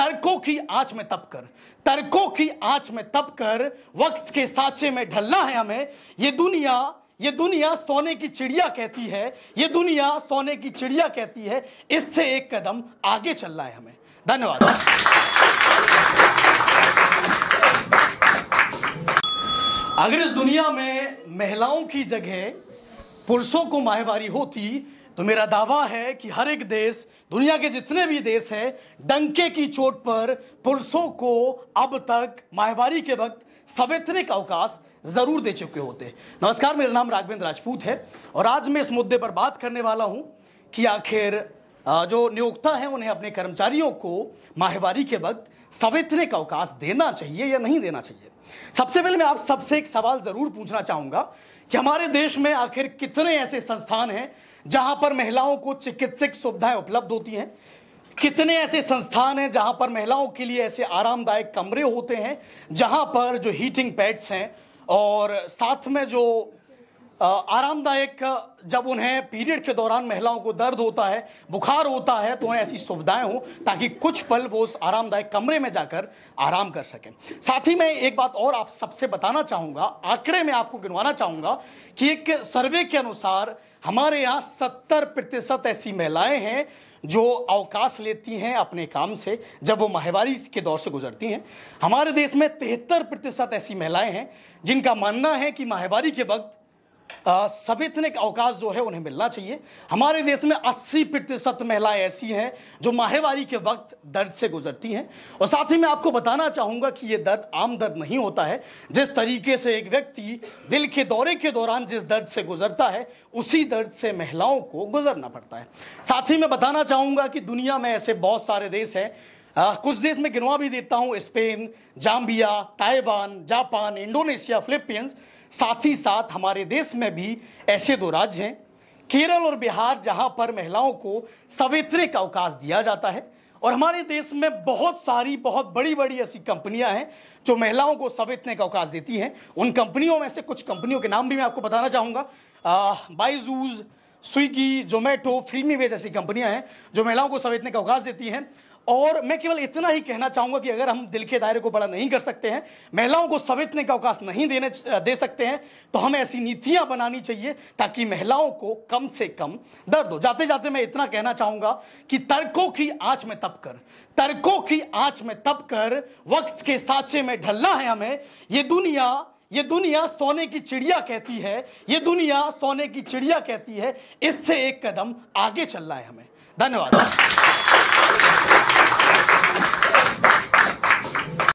तर्कों की आंच में तप कर, तर्कों की आंच में तप कर वक्त के सांचे में ढलना है हमें। ये दुनिया सोने की चिड़िया कहती है, ये दुनिया सोने की चिड़िया कहती है, इससे एक कदम आगे चलना है हमें। धन्यवाद। अगर इस दुनिया में महिलाओं की जगह पुरुषों को माहवारी होती तो मेरा दावा है कि हर एक देश, दुनिया के जितने भी देश हैं, डंके की चोट पर पुरुषों को अब तक माहवारी के वक्त सवेतने का अवकाश जरूर दे चुके होते। नमस्कार, मेरा नाम राघवेंद्र राजपूत है और आज मैं इस मुद्दे पर बात करने वाला हूं कि आखिर जो नियोक्ता हैं उन्हें अपने कर्मचारियों को माहवारी के वक्त सवेतने का अवकाश देना चाहिए या नहीं देना चाहिए। सबसे पहले मैं आप सबसे एक सवाल जरूर पूछना चाहूंगा कि हमारे देश में आखिर कितने ऐसे संस्थान हैं जहां पर महिलाओं को चिकित्सक सुविधाएं उपलब्ध होती हैं, कितने ऐसे संस्थान हैं जहां पर महिलाओं के लिए ऐसे आरामदायक कमरे होते हैं, जहां पर जो हीटिंग पैड्स हैं और साथ में जो आरामदायक, जब उन्हें पीरियड के दौरान महिलाओं को दर्द होता है, बुखार होता है, तो उन्हें ऐसी सुविधाएं हो ताकि कुछ पल वो उस आरामदायक कमरे में जाकर आराम कर सकें। साथ ही मैं एक बात और आप सबसे बताना चाहूँगा, आंकड़े में आपको गिनवाना चाहूँगा कि एक सर्वे के अनुसार हमारे यहाँ 70% ऐसी महिलाएं हैं जो अवकाश लेती हैं अपने काम से जब वो माहवारी के दौर से गुजरती हैं। हमारे देश में 73% ऐसी महिलाएं हैं जिनका मानना है कि माहवारी के वक्त सवेतने का अवकाश जो है उन्हें मिलना चाहिए। हमारे देश में 80% महिलाएं ऐसी हैं जो माहवारी के वक्त दर्द से गुजरती हैं। और साथ ही मैं आपको बताना चाहूँगा कि ये दर्द आम दर्द नहीं होता है। जिस तरीके से एक व्यक्ति दिल के दौरे के दौरान जिस दर्द से गुजरता है, उसी दर्द से महिलाओं को गुजरना पड़ता है। साथ ही मैं बताना चाहूँगा कि दुनिया में ऐसे बहुत सारे देश हैं, कुछ देश में गिनवा भी देता हूँ, Spain, Zambia, Taiwan, Japan, Indonesia, Philippines. साथ ही साथ हमारे देश में भी ऐसे 2 राज्य हैं, केरल और बिहार, जहां पर महिलाओं को सवेतने का अवकाश दिया जाता है। और हमारे देश में बहुत बड़ी बड़ी ऐसी कंपनियां हैं जो महिलाओं को सवेतने का अवकाश देती हैं। उन कंपनियों में से कुछ कंपनियों के नाम भी मैं आपको बताना चाहूँगा। बाइजूस, स्विगी, जोमेटो, फिल्मीवे जैसी कंपनियां हैं जो महिलाओं को सवेतने का अवकाश देती हैं। और मैं केवल इतना ही कहना चाहूँगा कि अगर हम दिल के दायरे को बड़ा नहीं कर सकते हैं, महिलाओं को सवेतने का अवकाश नहीं दे सकते हैं, तो हमें ऐसी नीतियां बनानी चाहिए ताकि महिलाओं को कम से कम दर्द हो। जाते जाते मैं इतना कहना चाहूँगा कि तर्कों की आंच में तप कर, तर्कों की आंच में तप कर वक्त के सांचे में ढलना है हमें। ये दुनिया सोने की चिड़िया कहती है, ये दुनिया सोने की चिड़िया कहती है, इससे एक कदम आगे चलना है हमें। धन्यवाद।